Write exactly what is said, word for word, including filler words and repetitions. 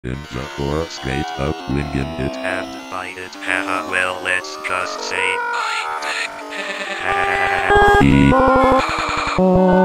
Ninja or straight up winging it. And by it, haha, well, let's just say, I think. E